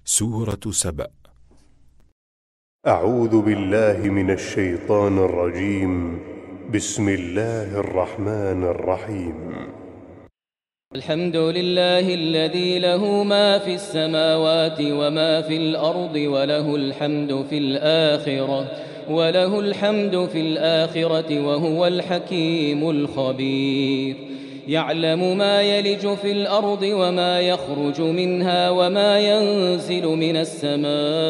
سورة سبأ. أعوذ بالله من الشيطان الرجيم. بسم الله الرحمن الرحيم. الحمد لله الذي له ما في السماوات وما في الأرض وله الحمد في الآخرة وهو الحكيم الخبير. يعلم ما يلج في الأرض وما يخرج منها وما ينزل من السماء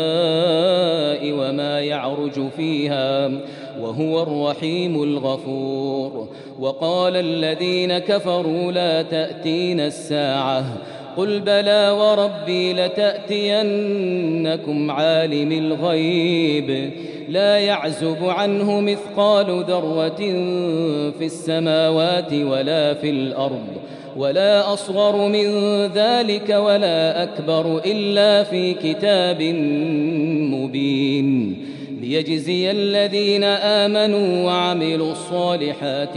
وما يعرج فيها وهو الرحيم الغفور. وقال الذين كفروا لا تأتينا الساعة قل بلى وربي لتأتينكم عالم الغيب لا يعزب عنه مثقال ذرة في السماوات ولا في الأرض ولا أصغر من ذلك ولا أكبر إلا في كتاب مبين ليجزي الذين آمنوا وعملوا الصالحات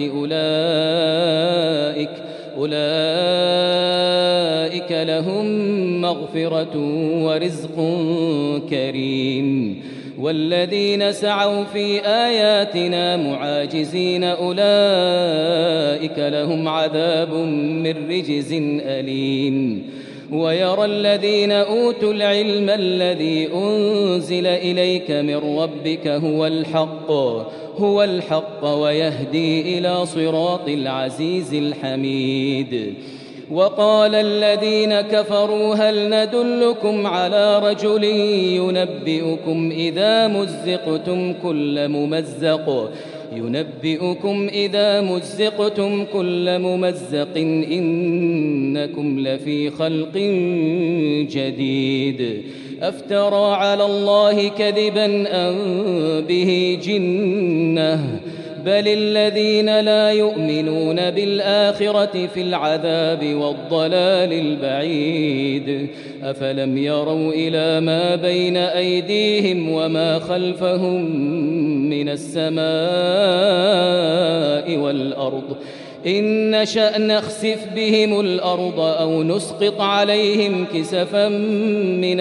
أولئك لهم مغفرة ورزق كريم. والذين سعوا في آياتنا معاجزين أولئك لهم عذاب من رجز أليم. ويرى الذين أوتوا العلم الذي أنزل إليك من ربك هو الحق ويهدي إلى صراط العزيز الحميد. وقال الذين كفروا هل ندلكم على رجل ينبئكم إذا مزقتم كل ممزق إنكم لفي خلق جديد. أفترى على الله كذبا أم به جنة بل الذين لا يؤمنون بالآخرة في العذاب والضلال البعيد. أفلم يروا إلى ما بين أيديهم وما خلفهم من السماء والأرض إن نشأ نخسف بهم الأرض أو نسقط عليهم كسفا من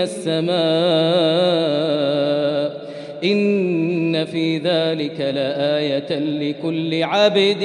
السماء إن في ذلك لآية لكل عبد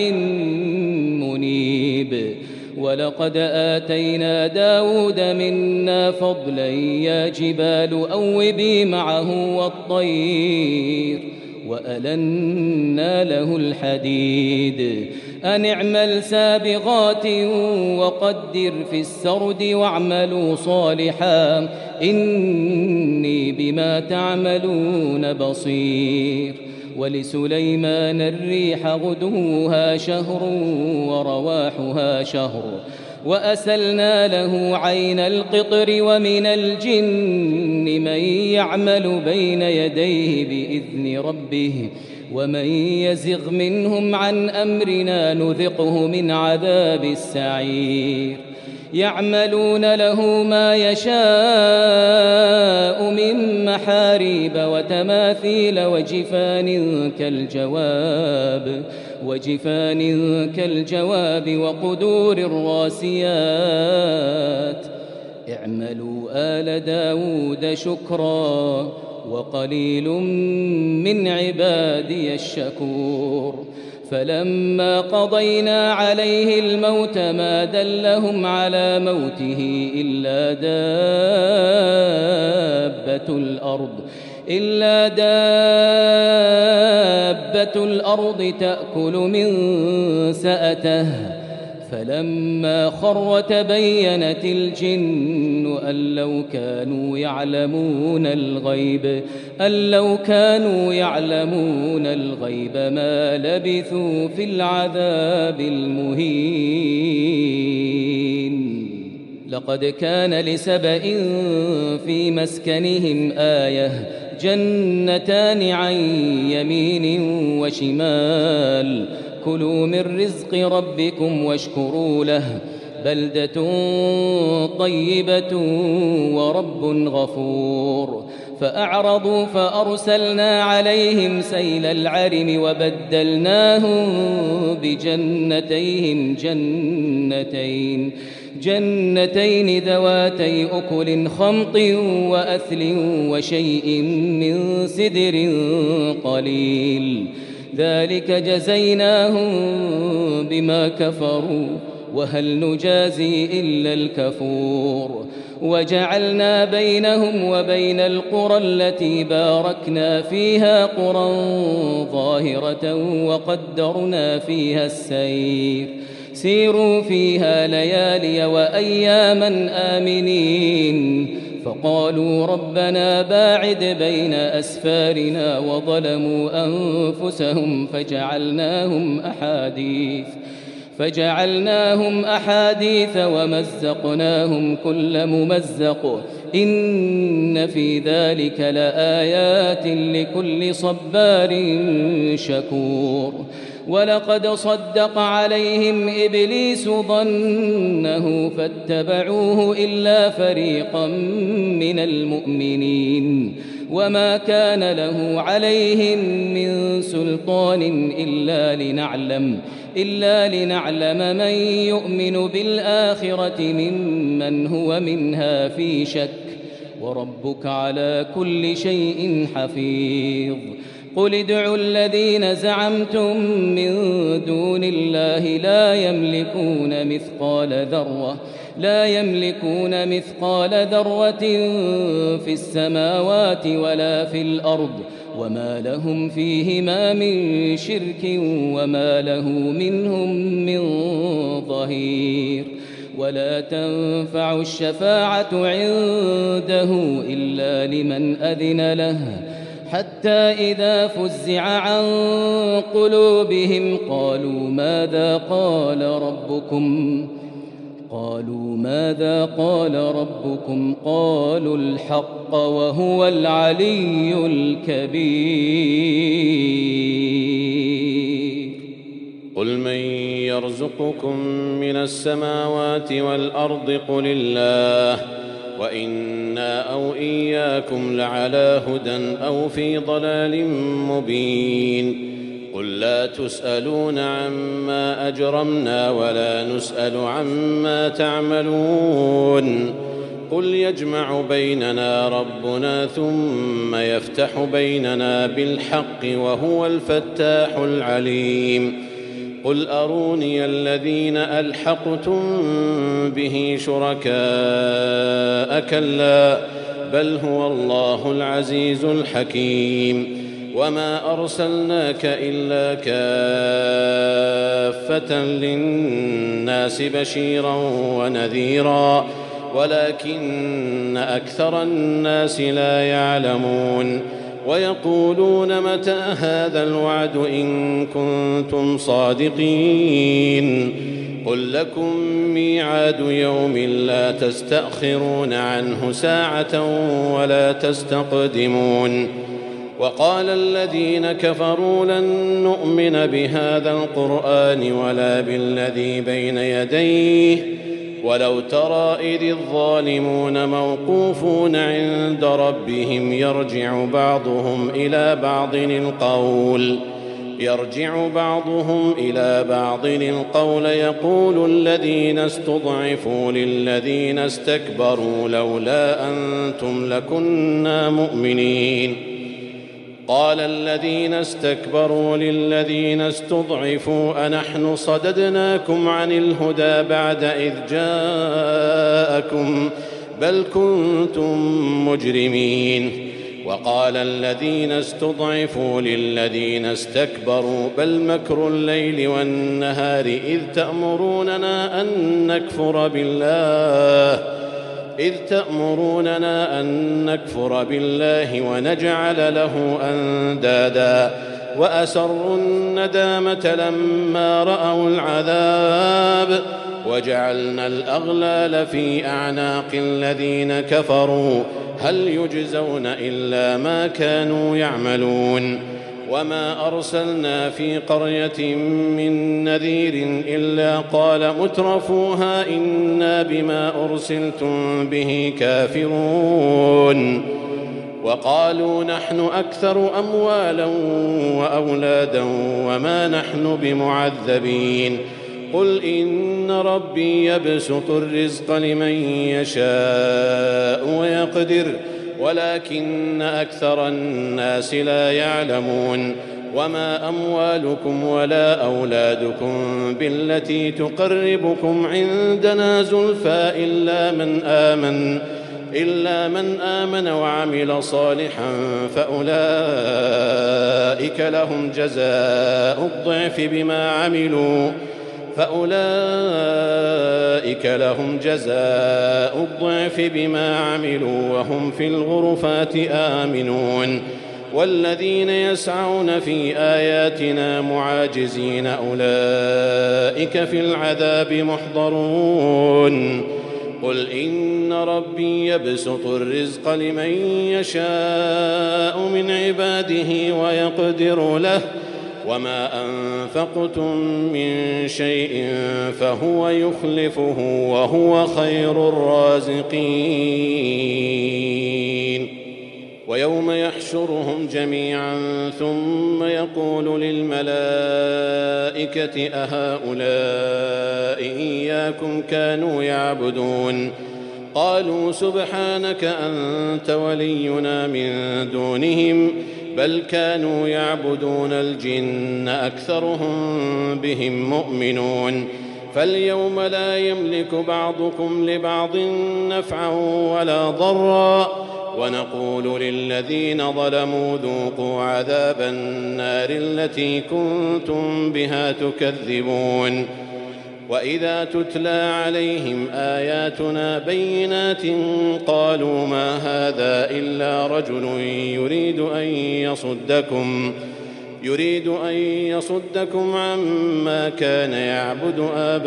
منيب. ولقد آتينا داود منا فضلا يا جبال أوبي معه والطير وألنا له الحديد أن اعمل سابغات وقدر في السرد واعملوا صالحا إني بما تعملون بصير. ولسليمان الريح غدوها شهر ورواحها شهر وأسلنا له عين القطر ومن الجن من يعمل بين يديه بإذن ربه ومن يزغ منهم عن أمرنا نذقه من عذاب السعير. يعملون له ما يشاء من محاريب وتماثيل وجفان كالجواب وقدور الراسيات. اعملوا آل داود شكرا وقليل من عبادي الشكور. فلما قضينا عليه الموت ما دلهم على موته إلا دابة الأرض تأكل من سأته. فلما خر تبينت الجن أن لو كانوا يعلمون الغيب ما لبثوا في العذاب المهين. لقد كان لسبإ في مسكنهم آية جنتان عن يمين وشمال كلوا من رزق ربكم واشكروا له بلدة طيبة ورب غفور. فأعرضوا فأرسلنا عليهم سيل العرم وبدلناهم بجنتين جنتين ذواتي أكل خمط وأثل وشيء من سدر قليل ذلك جزيناهم بما كفروا وهل نجازي إلا الكفور وجعلنا بينهم وبين القرى التي باركنا فيها قرى ظاهرة وقدرنا فيها السير سيروا فيها ليالي وأياما آمنين فقالوا ربنا باعد بين أسفارنا وظلموا أنفسهم فجعلناهم أحاديث ومزقناهم كل ممزق إن في ذلك لآيات لكل صبار شكور ولقد صدق عليهم إبليس ظنه فاتبعوه إلا فريقا من المؤمنين وما كان له عليهم من سلطان إلا لنعلم من يؤمن بالآخرة ممن هو منها في شك وربك على كل شيء حفيظ قل ادعوا الذين زعمتم من دون الله لا يملكون مثقال ذرة في السماوات ولا في الأرض وما لهم فيهما من شرك وما له منهم من ظهير ولا تنفع الشفاعة عنده إلا لمن أذن له حتى إذا فزع عن قلوبهم قالوا ماذا قال ربكم قالوا الحق وهو العلي الكبير قل من يرزقكم من السماوات والأرض قل الله وإنا أو إياكم لعلى هدى أو في ضلال مبين قل لا تسألون عما أجرمنا ولا نسأل عما تعملون قل يجمع بيننا ربنا ثم يفتح بيننا بالحق وهو الفتاح العليم قل أروني الذين ألحقتم به شركاء كلا بل هو الله العزيز الحكيم وما أرسلناك إلا كافة للناس بشيرا ونذيرا ولكن أكثر الناس لا يعلمون ويقولون متى هذا الوعد إن كنتم صادقين قل لكم ميعاد يوم لا تستأخرون عنه ساعة ولا تستقدمون وقال الذين كفروا لن نؤمن بهذا القرآن ولا بالذي بين يديه ولو ترى إذ الظالمون موقوفون عند ربهم يرجع بعضهم إلى بعض القول يقول الذين استضعفوا للذين استكبروا لولا أنتم لكنا مؤمنين قال الذين استكبروا للذين استضعفوا أنحن صددناكم عن الهدى بعد إذ جاءكم بل كنتم مجرمين وقال الذين استضعفوا للذين استكبروا بل مكر الليل والنهار إذ تأمروننا أن نكفر بالله ونجعل له أندادا وأسروا الندامة لما رأوا العذاب وجعلنا الأغلال في أعناق الذين كفروا هل يجزون إلا ما كانوا يعملون وما أرسلنا في قرية من نذير إلا قال مترفوها إنا بما أرسلتم به كافرون وقالوا نحن أكثر أموالا وأولادا وما نحن بمعذبين قل إن ربي يبسط الرزق لمن يشاء ويقدر ولكن أكثر الناس لا يعلمون وما أموالكم ولا أولادكم بالتي تقربكم عندنا زلفى إلا من آمن وعمل صالحا فأولئك لهم جزاء الضعف بما عملوا وهم في الغرفات آمنون والذين يسعون في آياتنا معاجزين أولئك في العذاب محضرون قل إن ربي يبسط الرزق لمن يشاء من عباده ويقدر له وما أنفقتم من شيء فهو يخلفه وهو خير الرازقين ويوم يحشرهم جميعا ثم يقول للملائكة أهؤلاء إياكم كانوا يعبدون قالوا سبحانك أنت ولينا من دونهم بل كانوا يعبدون الجن أكثرهم بهم مؤمنون فاليوم لا يملك بعضكم لبعض نفعا ولا ضرا ونقول للذين ظلموا ذوقوا عذاب النار التي كنتم بها تكذبون وإذا تتلى عليهم آياتنا بينات قالوا ما هذا إلا رجل يريد أن يصدكم عما كان يعبد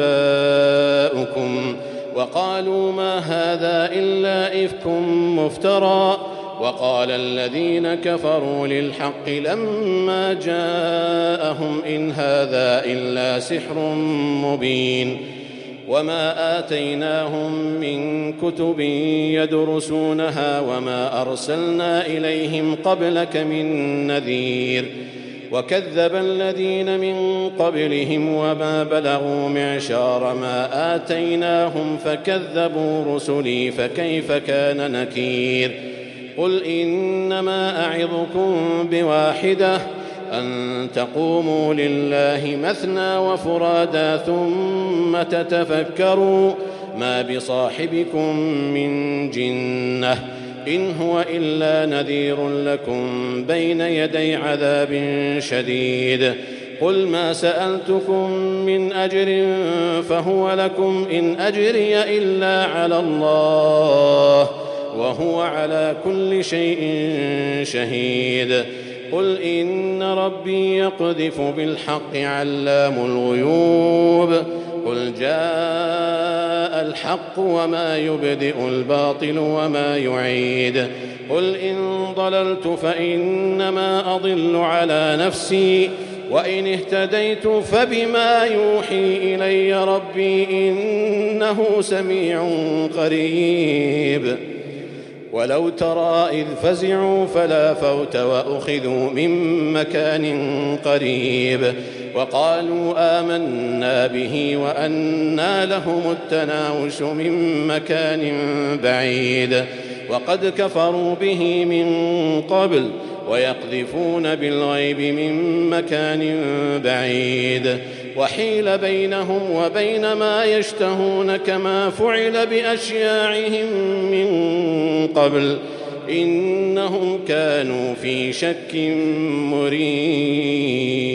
آباؤكم وقالوا ما هذا إلا إفك مفترى وقال الذين كفروا للحق لما جاءهم إن هذا إلا سحر مبين وما آتيناهم من كتب يدرسونها وما أرسلنا إليهم قبلك من نذير وكذب الذين من قبلهم وما بلغوا معشار ما آتيناهم فكذبوا رسلي فكيف كان نكير قل إنما أعظكم بواحدة أن تقوموا لله مثنى وفرادا ثم تتفكروا ما بصاحبكم من جنة إن هو إلا نذير لكم بين يدي عذاب شديد قل ما سألتكم من أجر فهو لكم إن أجري إلا على الله وهو على كل شيء شهيد قل إن ربي يقذف بالحق علام الغيوب قل جاء الحق وما يبدئ الباطل وما يعيد قل إن ضللت فإنما أضل على نفسي وإن اهتديت فبما يوحي إلي ربي إنه سميع قريب ولو ترى إذ فزعوا فلا فوت وأخذوا من مكان قريب وقالوا آمنا به وأنى لهم التناوش من مكان بعيد وقد كفروا به من قبل ويقذفون بالغيب من مكان بعيد وحيل بينهم وبين ما يشتهون كما فعل بأشياعهم من قبل إنهم كانوا في شك مريب